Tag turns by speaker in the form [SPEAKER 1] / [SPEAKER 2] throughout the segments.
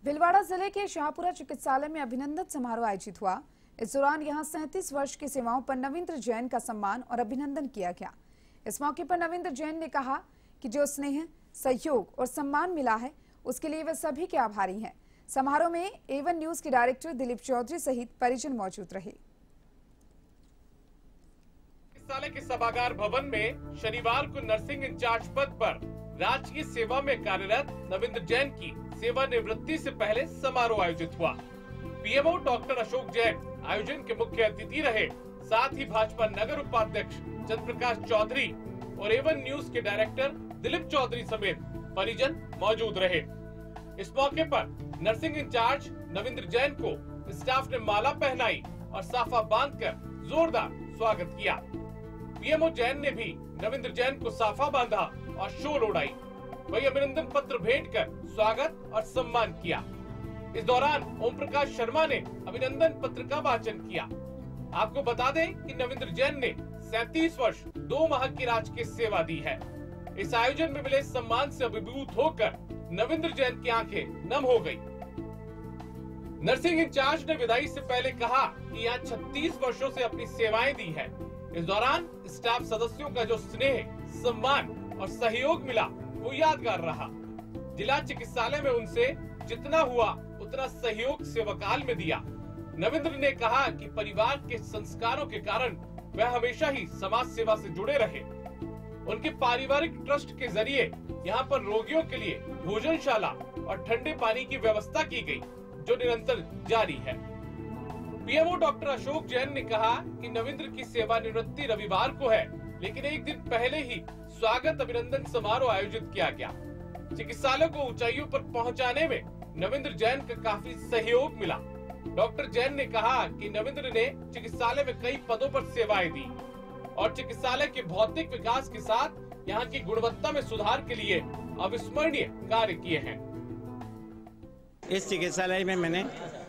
[SPEAKER 1] भीलवाड़ा जिले के शाहपुरा चिकित्सालय में अभिनंदन समारोह आयोजित हुआ। इस दौरान यहां 37 वर्ष की सेवाओं पर नविंद्र जैन का सम्मान और अभिनंदन किया गया। इस मौके पर नविंद्र जैन ने कहा कि जो स्नेह, सहयोग और सम्मान मिला है उसके लिए वे सभी के आभारी हैं। समारोह में A1 न्यूज के डायरेक्टर दिलीप चौधरी सहित परिजन मौजूद रहे।
[SPEAKER 2] चिकित्सालय के सभागार भवन में शनिवार को नर्सिंग इंचार्ज पद पर राजकीय सेवा में कार्यरत नविंद्र जैन की सेवानिवृत्ति से पहले समारोह आयोजित हुआ। पीएमओ डॉक्टर अशोक जैन आयोजन के मुख्य अतिथि रहे। साथ ही भाजपा नगर उपाध्यक्ष चंद्रप्रकाश चौधरी और A1 न्यूज के डायरेक्टर दिलीप चौधरी समेत परिजन मौजूद रहे। इस मौके पर नर्सिंग इंचार्ज नविंद्र जैन को स्टाफ ने माला पहनाई और साफा बांधकर जोरदार स्वागत किया। पीएमओ जैन ने भी नविंद्र जैन को साफा बांधा और शोल उड़ाई। वही अभिनंदन पत्र भेंट कर स्वागत और सम्मान किया। इस दौरान ओम प्रकाश शर्मा ने अभिनंदन पत्र का वाचन किया। आपको बता दें कि नविंद्र जैन ने 37 वर्ष 2 माह की राजकीय सेवा दी है। इस आयोजन में मिले सम्मान से अभिभूत होकर नविंद्र जैन की आंखें नम हो गई। नर्सिंग इंचार्ज ने विदाई से पहले कहा कि यहाँ 36 वर्षों से अपनी सेवाएं दी है। इस दौरान स्टाफ सदस्यों का जो स्नेह, सम्मान और सहयोग मिला वो यादगार रहा। जिला चिकित्सालय में उनसे जितना हुआ उतना सहयोग सेवाकाल में दिया। नविंद्र ने कहा कि परिवार के संस्कारों के कारण वह हमेशा ही समाज सेवा से जुड़े रहे। उनके पारिवारिक ट्रस्ट के जरिए यहाँ पर रोगियों के लिए भोजनशाला और ठंडे पानी की व्यवस्था की गई, जो निरंतर जारी है। पीएमओ डॉक्टर अशोक जैन ने कहा कि नविंद्र की सेवानिवृत्ति रविवार को है, लेकिन एक दिन पहले ही स्वागत अभिनंदन समारोह आयोजित किया गया। चिकित्सालय को ऊंचाइयों पर पहुंचाने में नविंद्र जैन का काफी सहयोग मिला। डॉक्टर जैन ने कहा कि नविंद्र ने चिकित्सालय में कई पदों पर सेवाएं दी और चिकित्सालय के भौतिक विकास के साथ यहाँ की गुणवत्ता में सुधार के लिए अविस्मरणीय कार्य किए हैं।
[SPEAKER 3] इस चिकित्सालय में मैंने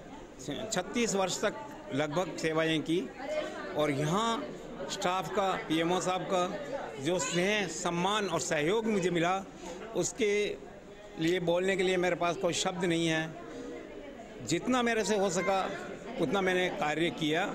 [SPEAKER 3] 36 वर्ष तक लगभग सेवाएं की और यहाँ स्टाफ का, पीएमओ साहब का जो स्नेह, सम्मान और सहयोग मुझे मिला, उसके लिए बोलने के लिए मेरे पास कोई शब्द नहीं है। जितना मेरे से हो सका उतना मैंने कार्य किया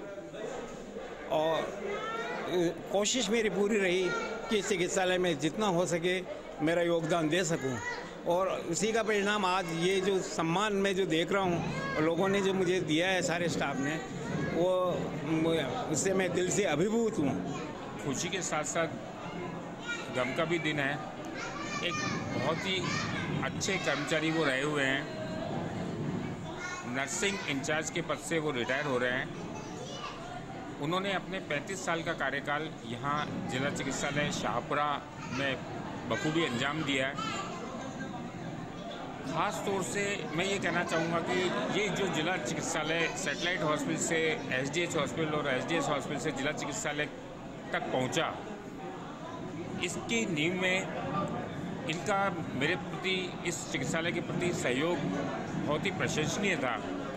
[SPEAKER 3] और कोशिश मेरी पूरी रही कि इस चिकित्सालय में जितना हो सके मेरा योगदान दे सकूं। और उसी का परिणाम आज ये जो सम्मान मैं जो देख रहा हूँ और लोगों ने जो मुझे दिया है, सारे स्टाफ ने, वो उससे मैं दिल से अभिभूत हूँ।
[SPEAKER 4] खुशी के साथ साथ गम का भी दिन है। एक बहुत ही अच्छे कर्मचारी वो रहे हुए हैं। नर्सिंग इंचार्ज के पद से वो रिटायर हो रहे हैं। उन्होंने अपने 35 साल का कार्यकाल यहाँ जिला चिकित्सालय शाहपुरा में बखूबी अंजाम दिया है। ख़ास तौर से मैं ये कहना चाहूँगा कि ये जो जिला चिकित्सालय सैटेलाइट हॉस्पिटल से एसडीएच हॉस्पिटल और एसडीएच हॉस्पिटल से जिला चिकित्सालय तक पहुँचा, इसकी नींव में इनका मेरे प्रति, इस चिकित्सालय के प्रति सहयोग बहुत ही प्रशंसनीय था।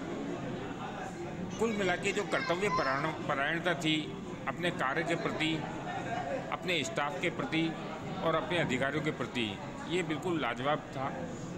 [SPEAKER 4] कुल मिला के जो कर्तव्य परायणता थी अपने कार्य के प्रति, अपने स्टाफ के प्रति और अपने अधिकारियों के प्रति, ये बिल्कुल लाजवाब था।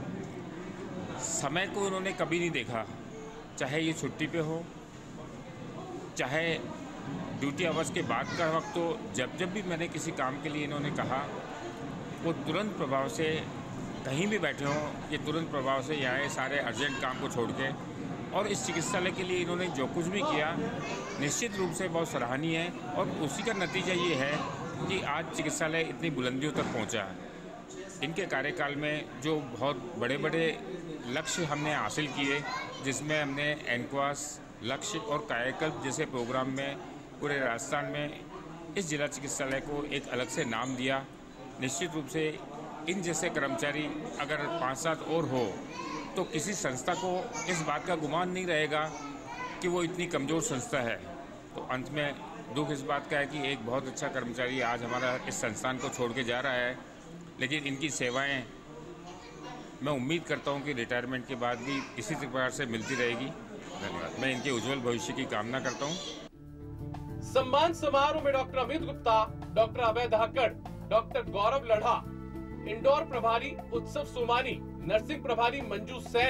[SPEAKER 4] समय को उन्होंने कभी नहीं देखा, चाहे ये छुट्टी पे हो, चाहे ड्यूटी आवर्स के बाद का वक्त हो। जब भी मैंने किसी काम के लिए इन्होंने कहा, वो तुरंत प्रभाव से, कहीं भी बैठे हों, ये तुरंत प्रभाव से यहाँ सारे अर्जेंट काम को छोड़ के, और इस चिकित्सालय के लिए इन्होंने जो कुछ भी किया निश्चित रूप से बहुत सराहनीय है। और उसी का नतीजा ये है कि आज चिकित्सालय इतनी बुलंदियों तक पहुँचा है। इनके कार्यकाल में जो बहुत बड़े बड़े लक्ष्य हमने हासिल किए, जिसमें हमने एनक्वास लक्ष्य और कायाकल्प जैसे प्रोग्राम में पूरे राजस्थान में इस जिला चिकित्सालय को एक अलग से नाम दिया। निश्चित रूप से इन जैसे कर्मचारी अगर 5-7 और हो तो किसी संस्था को इस बात का गुमान नहीं रहेगा कि वो इतनी कमज़ोर संस्था है। तो अंत में दुख इस बात का है कि एक बहुत अच्छा कर्मचारी आज हमारा इस संस्थान को छोड़ के जा रहा है, लेकिन इनकी सेवाएं मैं उम्मीद करता हूं कि रिटायरमेंट के बाद भी इसी प्रकार से मिलती रहेगी। धन्यवाद। मैं इनके उज्जवल भविष्य की कामना करता हूं।
[SPEAKER 2] सम्मान समारोह में doctor Amit Gupta, doctor Abhay Dhakad, doctor Gaurav Ladha, Indore प्रभारी उत्सव सोमानी, नर्सिंग प्रभारी मंजू सैन,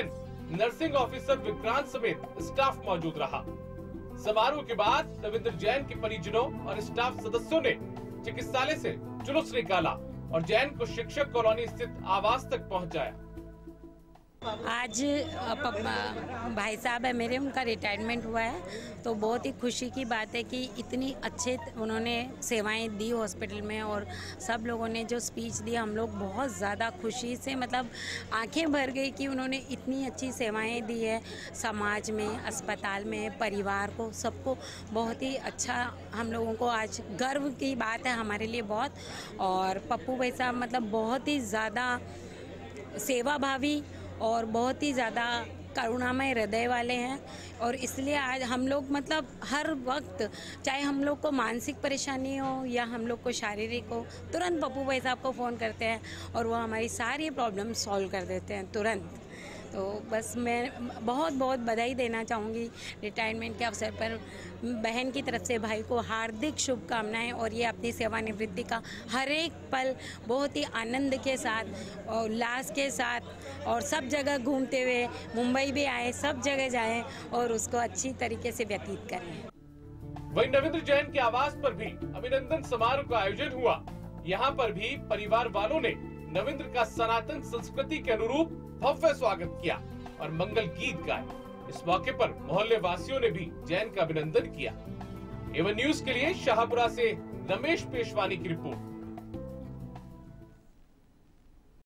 [SPEAKER 2] नर्सिंग ऑफिसर विक्रांत समेत स्टाफ मौजूद रहा। समारोह के बाद नविंद्र जैन के परिजनों और स्टाफ सदस्यों ने चिकित्सालय से जुलूस निकाला और जैन को शिक्षक कॉलोनी स्थित आवास तक पहुंचाया।
[SPEAKER 5] आज भाई साहब है मेरे, उनका रिटायरमेंट हुआ है, तो बहुत ही खुशी की बात है कि इतनी अच्छे उन्होंने सेवाएं दी हॉस्पिटल में, और सब लोगों ने जो स्पीच दी हम लोग बहुत ज़्यादा खुशी से मतलब आंखें भर गई कि उन्होंने इतनी अच्छी सेवाएं दी है समाज में, अस्पताल में, परिवार को, सबको बहुत ही अच्छा। हम लोगों को आज गर्व की बात है हमारे लिए बहुत। और पप्पू भाई साहब मतलब बहुत ही ज़्यादा सेवाभावी और बहुत ही ज़्यादा करुणामय हृदय वाले हैं, और इसलिए आज हम लोग मतलब हर वक्त, चाहे हम लोग को मानसिक परेशानी हो या हम लोग को शारीरिक हो, तुरंत पप्पू भाई साहब को फ़ोन करते हैं और वो हमारी सारी प्रॉब्लम सॉल्व कर देते हैं तुरंत। तो बस मैं बहुत बहुत बधाई देना चाहूँगी रिटायरमेंट के अवसर पर। बहन की तरफ से भाई को हार्दिक शुभकामनाएं, और ये अपनी सेवानिवृत्ति का हर एक पल बहुत ही आनंद के साथ और उल्लास के साथ और सब जगह घूमते हुए, मुंबई भी आए, सब जगह जाएं और उसको अच्छी तरीके से व्यतीत करें।
[SPEAKER 2] वहीं नविंद्र जैन के आवास पर भी अभिनंदन समारोह का आयोजन हुआ। यहाँ पर भी परिवार वालों ने नविंद्र का सनातन संस्कृति के अनुरूप भव्य स्वागत किया और मंगल गीत गाए। इस मौके पर मोहल्ले वासियों ने भी जैन का अभिनंदन किया। एवन न्यूज के लिए शाहपुरा से रमेश पेशवानी की रिपोर्ट।